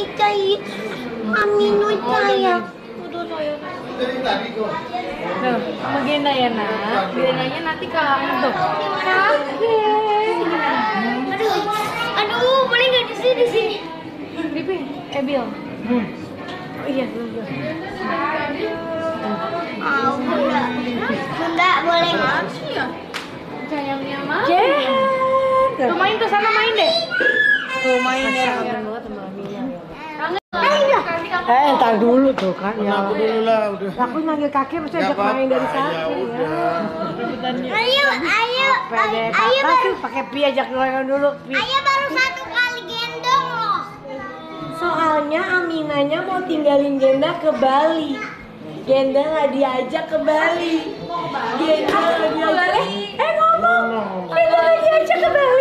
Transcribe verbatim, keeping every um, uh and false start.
cai, amino caya. Tuh, sama Genda ya nak. Gendanya nanti kangen tuh. Aduh, aduh, boleh nggak di sini di sini? Pipi, eh Bill. Oh iya, Bill. Ah, bunda, bunda boleh nggak? Sayangnya mah. Tuh main tuh sana main deh. Tuh main ya. Kangen banget sama Mia. Eh, entar dulu tuh kan ya. Aku dulu lah udah. Aku manggil kakek mesti ajak main dari sana. Ayo, ayo, Pede ayo kakak baru, sih pakai pi ajak main dulu. Pi. ayo baru satu kali gendong loh. Soalnya Aminanya mau tinggalin Genda ke Bali. Genda nggak diajak ke Bali. Genda nggak diajak. Eh ngomong. Genda nggak diajak ke Bali.